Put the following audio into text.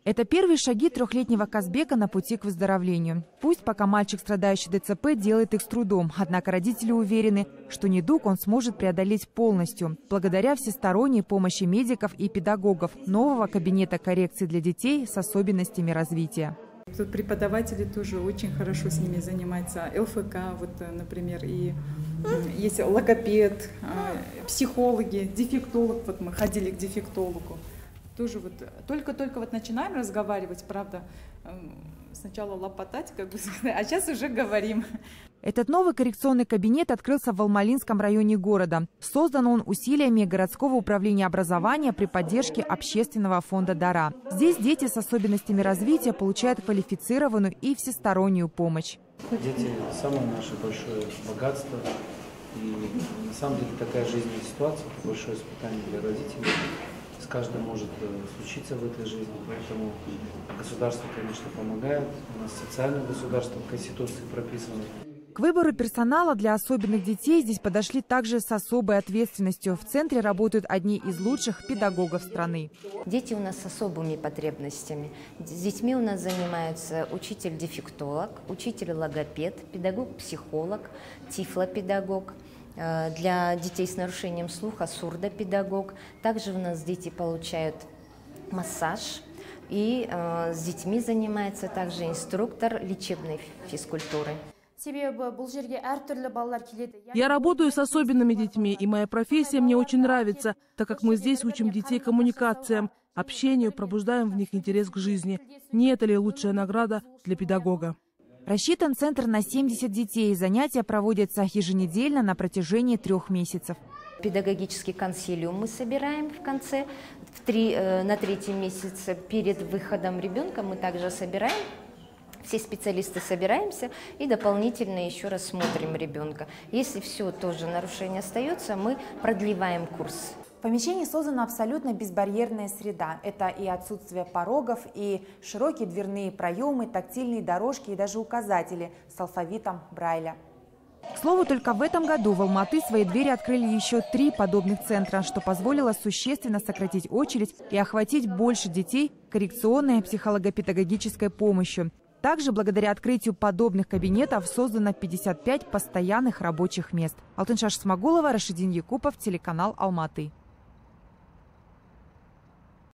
Это первые шаги трехлетнего Казбека на пути к выздоровлению. Пусть пока мальчик, страдающий ДЦП, делает их с трудом, однако родители уверены, что недуг он сможет преодолеть полностью, благодаря всесторонней помощи медиков и педагогов нового кабинета коррекции для детей с особенностями развития. Тут преподаватели тоже очень хорошо с ними занимаются. ЛФК, вот, например, и есть логопед, психологи, дефектолог. Вот мы ходили к дефектологу. Тоже вот только-только вот начинаем разговаривать, правда, сначала лопотать, как бы, а сейчас уже говорим. Этот новый коррекционный кабинет открылся в Алмалинском районе города. Создан он усилиями городского управления образования при поддержке общественного фонда «Дара». Здесь дети с особенностями развития получают квалифицированную и всестороннюю помощь. Дети – самое наше большое богатство. И на самом деле такая жизненная ситуация – это большое испытание для родителей. С каждым может случиться в этой жизни, поэтому государство, конечно, помогает. У нас социальное государство в Конституции прописано. К выбору персонала для особенных детей здесь подошли также с особой ответственностью. В центре работают одни из лучших педагогов страны. Дети у нас с особыми потребностями. С детьми у нас занимаются учитель-дефектолог, учитель-логопед, педагог-психолог, тифлопедагог. Для детей с нарушением слуха сурдопедагог. Также у нас дети получают массаж. И с детьми занимается также инструктор лечебной физкультуры. Я работаю с особенными детьми, и моя профессия мне очень нравится, так как мы здесь учим детей коммуникациям, общению, пробуждаем в них интерес к жизни. Не это ли лучшая награда для педагога? Рассчитан центр на 70 детей. Занятия проводятся еженедельно на протяжении 3 месяцев. Педагогический консилиум мы собираем в конце, на 3-м месяце перед выходом ребенка мы также собираем. Все специалисты собираемся и дополнительно еще раз смотрим ребенка. Если все тоже нарушение остается, мы продлеваем курс. В помещении создана абсолютно безбарьерная среда. Это и отсутствие порогов, и широкие дверные проемы, тактильные дорожки и даже указатели с алфавитом Брайля. К слову, только в этом году в Алматы свои двери открыли еще 3 подобных центра, что позволило существенно сократить очередь и охватить больше детей коррекционной психолого-педагогической помощью. Также благодаря открытию подобных кабинетов создано 55 постоянных рабочих мест. Алтыншаш Смагулова, Рашидин Якупов, телеканал Алматы.